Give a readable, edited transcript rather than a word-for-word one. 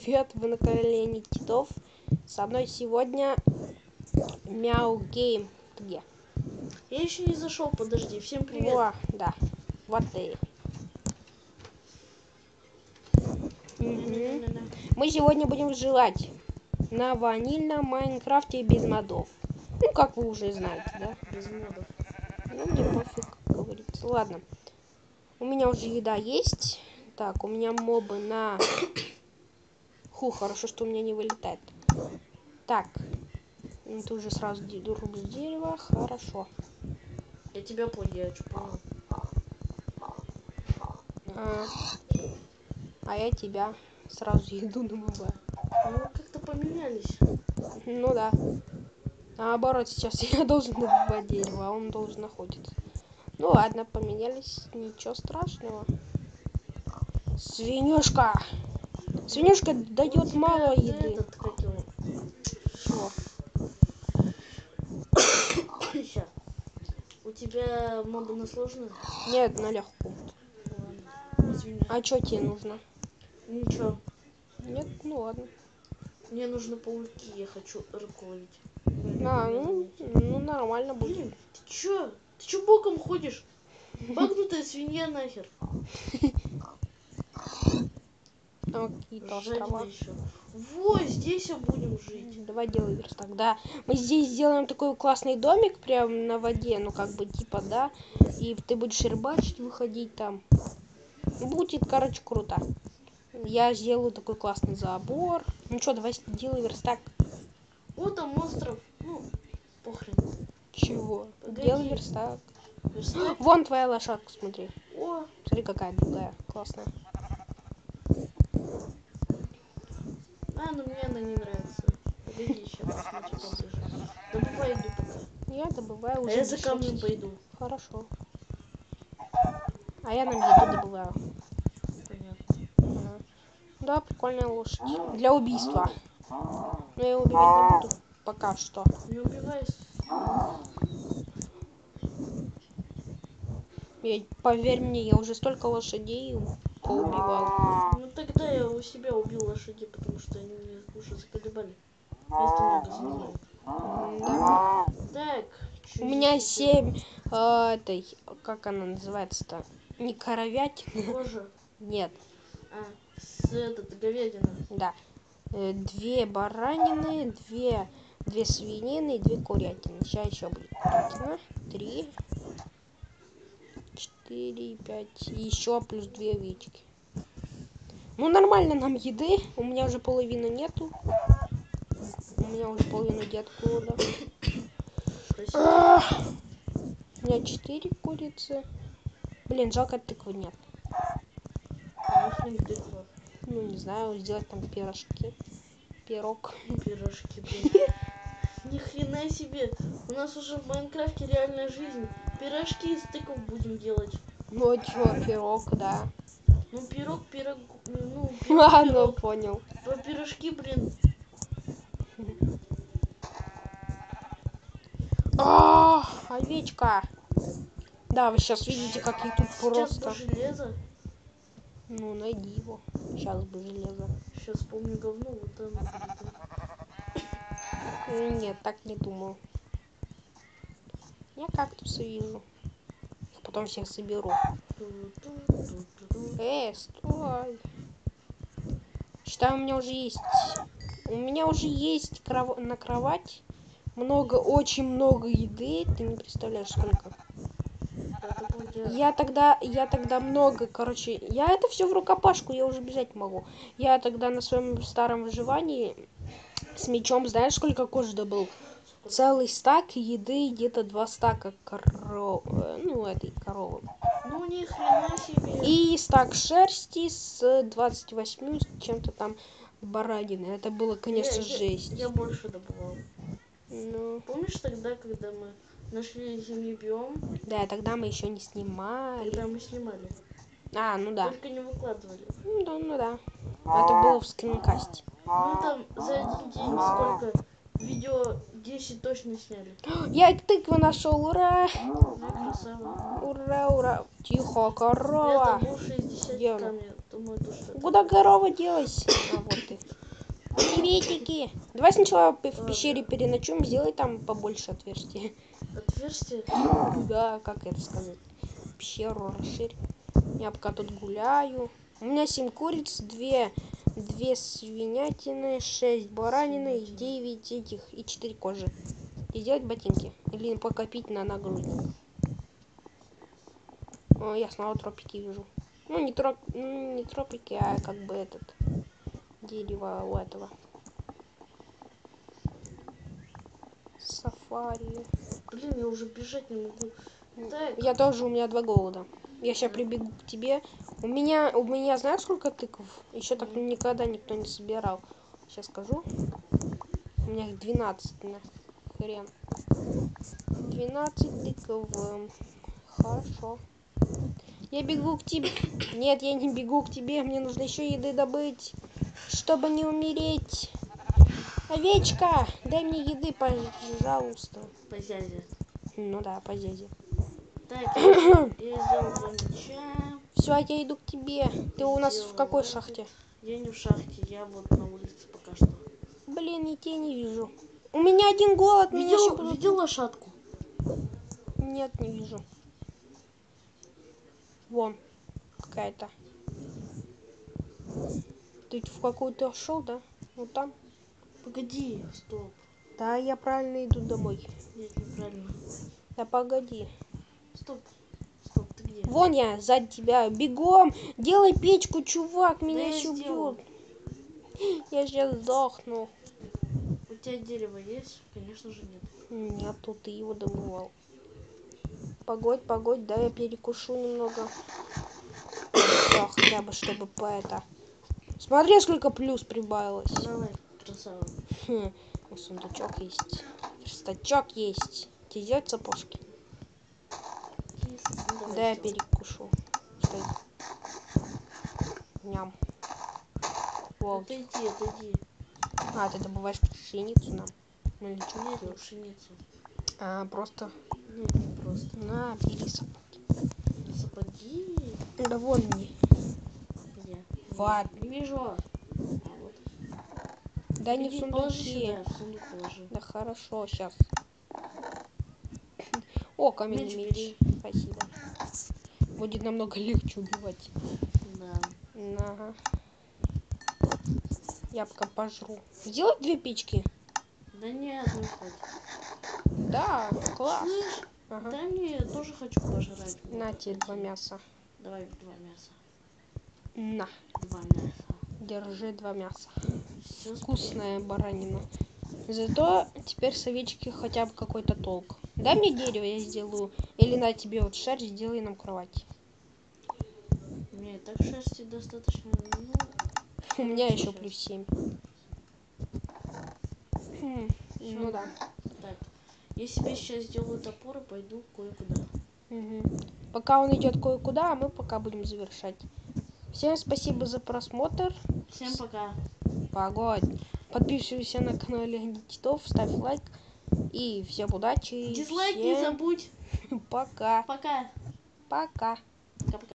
Привет, вы на канале Никитов. Со мной сегодня Мяу Гейм. Где? Я еще не зашел, подожди. Всем привет. Во, да. Вот ты. Мы сегодня будем выживать на ванильном Майнкрафте без модов. Ну, как вы уже знаете, да? Без модов. Ну, мне пофиг, как говорится. Ладно. У меня уже еда есть. Так, у меня мобы на... Хорошо, что у меня не вылетает. Так. Ты уже сразу рубишь дерево. Хорошо. Я тебя понял, я что понял. А я тебя сразу еду добываю. Ну, как-то поменялись. Ну да. Наоборот, сейчас я должен добывать дерево, а он должен находиться. Ну ладно, поменялись, ничего страшного. Свинюшка! Свинюшка дает мало еды. Этот, как его? Что? Сейчас. У тебя мобы на сложную? Нет, на легкую. Ладно. Извини. А что тебе нужно? Ничего. Нет, ну ладно. Мне нужны пауки, я хочу рыбку ловить. Ну нормально будет. Блин, ты чё? Ты чё боком ходишь? Багнутая свинья нахер. Какие-то острова. Жадина еще. Вот здесь будем жить. Давай делай верстак, да. Мы здесь сделаем такой классный домик прям на воде, ну как бы типа, да. И ты будешь рыбачить, выходить там. Будет, короче, круто. Я сделаю такой классный забор. Ну что, давай делай верстак. Вот там остров. Ну, похрен. Чего? Погоди. Делай верстак. Верстак? Вон твоя лошадка, смотри. О, Смотри, какая другая. Классная. ну мне она не нравится. Погоди, сейчас посмотрю поближе. Добывай еду пока. Я добываю уже. А я за камнем пойду. Хорошо. А я нам еду добываю. Понятно. Да, прикольная лошадь. Для убийства. Но я ее убивать не буду. Пока что. Не убивай. Поверь мне, я уже столько лошадей поубивал. Ну тогда я у себя убил лошади, потому что они мне уже заколебали. Место много занимают. Да. Так. У меня 7 этой, как она называется-то? Не коровятины. Кожа. Нет. Говядина. Да. 2 баранины, 2 свинины и 2 курятины. Сейчас еще будет курятина. 3, 4, 5. И еще плюс 2 овечки. Ну нормально нам еды. У меня уже половины нету. У меня уже половину деткуда. У меня 4 курицы. Блин, жалко тыквы нет. Нахрен тыква. Ну, не знаю, сделать там пирожки. Пирог. Пирожки, блин. Ни хрена себе. У нас уже в Майнкрафте реальная жизнь. Пирожки из тыкв будем делать. Ну, а чё, пирог, да. Ну, пирог. Ладно, понял. Про пирожки, блин. Овечка. Да, вы сейчас видите, как я тут Сейчас просто... бы железо. Ну, найди его. Сейчас бы железо. Сейчас помню говно, вот оно будет. Нет, так не думал. Я кактусы вижу. Их потом всех соберу. Стой. Считаю, у меня уже есть... У меня уже есть на кровать много, очень много еды. Ты не представляешь, сколько. Я тогда много, короче, я это все в рукопашку, я уже бежать могу. Я тогда на своем старом выживании с мечом, знаешь, сколько кожи добыл? Целый стак еды, где-то 2 стака этой коровы. Ну, ни хрена себе. И стак шерсти с 28 чем-то там баранины. Это было, конечно, жесть. Я больше добывал. Ну. Помнишь тогда, когда мы нашли зимний биом? Да, тогда мы еще не снимали. Тогда мы снимали. Ну да. Только не выкладывали. Ну да. Это было в скринкасте. Ну там за один день сколько? Видео 10 точно сняли. Я тыкву нашел, ура! Красава. Ура, ура! Тихо, корова! Это был 60 камня. Думаю, то, что Куда корова делась? Вот ты. Приветики. Давай сначала в пещере переночуем, сделай там побольше отверстия. Отверстие? Да, как это сказать? Пещеру расширь. Я пока тут гуляю. У меня 7 куриц, 2 свинятины, 6 баранины, 9 этих и 4 кожи. И сделать ботинки. Или покопить на нагрудник. О, я снова тропики вижу. Ну, не тропики, а как бы этот. Дерево у этого. Сафари. Блин, я уже бежать не могу. Так. Я тоже, у меня 2 голода. Я сейчас прибегу к тебе. У меня знаешь, сколько тыков? Еще так никогда никто не собирал. Сейчас скажу. У меня их 12 на хрен. 12 тыков. Хорошо. Я бегу к тебе. Нет, я не бегу к тебе. Мне нужно еще еды добыть, чтобы не умереть. Овечка, дай мне еды, пожалуйста. По зязе. Ну да, по зязе. Так, я сделал 2 мяча. Все, я иду к тебе. Ты у нас в какой Сделал шахте? Я не в шахте, я вот на улице пока что. Блин, я тебя не вижу. У меня 1 голод, меня еще будут... Видел лошадку? Нет, не вижу. Вон, какая-то. Ты в какую-то шел, да? Вот там. Погоди, стоп. Да, я правильно иду домой. Нет, неправильно. Да погоди. Стоп, ты где? Вон я, сзади тебя. Бегом! Делай печку, чувак, меня Да я еще сделал. убьют. Я сейчас сдохну. У тебя дерево есть? Конечно же нет. Нет, тут ты его добывал. Погодь, да я перекушу немного. Да, хотя бы, чтобы по это... Смотри, сколько плюс прибавилось. Давай, красава. Сундучок есть. Верстачок есть. Тебе сделать сапожки? Давай Да, я сделай. перекушу. Стой. Ням. Вот. Отойди. А, ты добываешь пшеницу нам? Ну, или что Нет, не делаешь? пшеницу. А, просто... Нет, не просто. На, бери сапоги. Сапоги? Да вон они. Где? Вот. Не вижу. А, вот. Да не в Иди, положи сундуке. сюда, в сундук положи. Да хорошо, сейчас. О, каменный Меч меч. бери. Спасибо. Будет намного легче убивать. Да. Ага. Я пока пожру. Сделать 2 печки? Да нет, не хватит. Да, класс. Слышь, Ага. дай мне, я тоже хочу пожрать. На тебе 2 мяса. Давай 2 мяса. На. 2 мяса. Держи 2 мяса. Все Вкусная баранина. Зато теперь с овечки хотя бы какой-то толк. Дай мне дерево, я сделаю. Или на тебе вот шерсть, сделай нам кровать. У меня и так шерсти достаточно. У меня еще сейчас. плюс 7. Ну да. Так, я себе сейчас сделаю топор и пойду кое-куда. Угу. Пока он идет кое-куда, а мы пока будем завершать. Всем спасибо за просмотр. Всем пока. Погодь. Подписывайся на канал Леонид Титов, ставь лайк. И всем удачи. Дизлайк всем не забудь. пока. Пока. Пока.